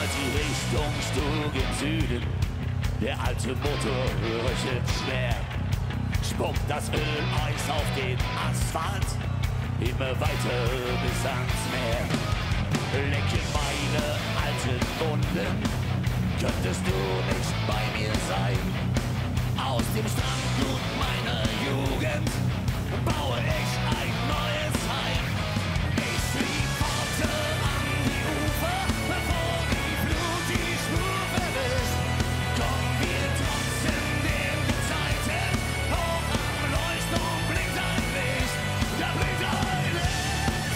die Richtung Stug im Süden. Der alte Motor röchelt schwer. Spuckt das Öleis auf den Asphalt. Immer weiter bis ans Meer. Lecken meine alten Wunden. Könntest du nicht bei mir sein? Aus dem Strandblut meiner Jugend baue ich ein neues Heim. Ich flieg Worte an die Ufer, bevor die Flut die Spur verwischt. Kommen wir trotzdem den Gezeiten, hoch am Leuchtturm blinkt ein Licht, da blinkt ein Licht.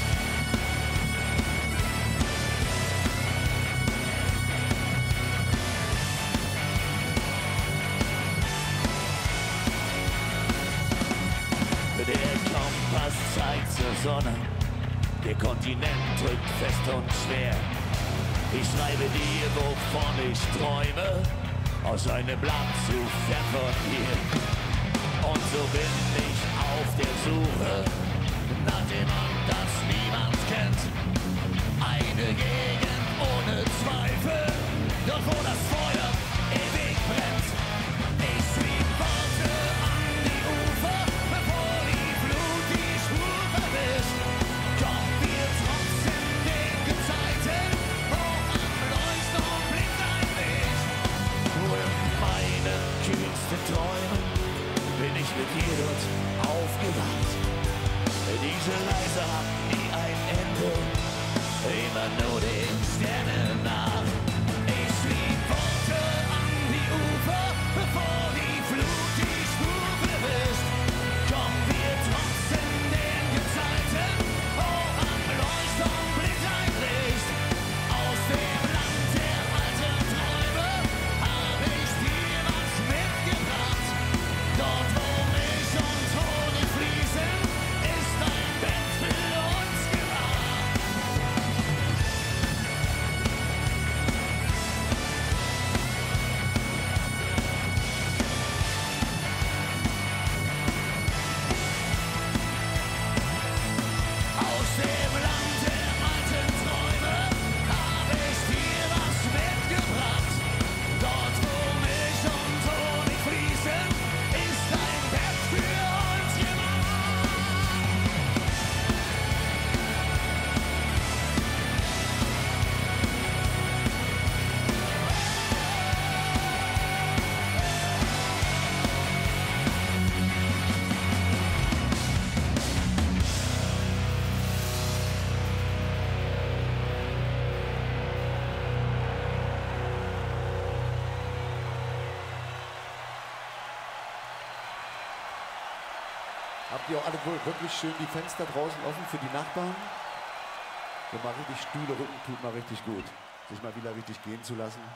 Der Kompass zeigt zur Sonne, der Kontinent drückt fest und schwer. Ich schreibe dir, wovon ich träume, aus einem Land zu fern von hier. Und so bin ich auf der Suche nach dem Land, das niemand kennt. Eine Gegend ohne Zweifel, dort wo das Feuer ewig brennt. Ich flieg Worte an die Ufer, bevor die Flut die Spur verwischt. Kommen wir trotzdem den Gezeiten, hoch am Leuchtturm blinkt ein Licht. Nur in meinen kühnsten Träumen bin ich mit dir dort aufgewacht. Diese Reise hat nie ein Ende, immer nur den Sternen nach. Ich flieg Worte an die Ufer, bevor die Flut die Spur verwischt. Kommen wir trotzdem den Gezeiten, hoch am Leuchtturm blinkt ein Licht. Aus dem Land der alten Träume hab ich dir was mitgebracht. Dort wo Milch und Honig fließen, ist ein Bett für uns gemacht. Aus dem Land der alten Träume hab ich dir was mitgebracht. Dort wo Milch und Honig fließen, ist ein Bett für uns gemacht. Habt ihr auch alle wohl wirklich schön die Fenster draußen offen für die Nachbarn? So mal richtig Stühle rücken tut mal richtig gut. Sich mal wieder richtig gehen zu lassen.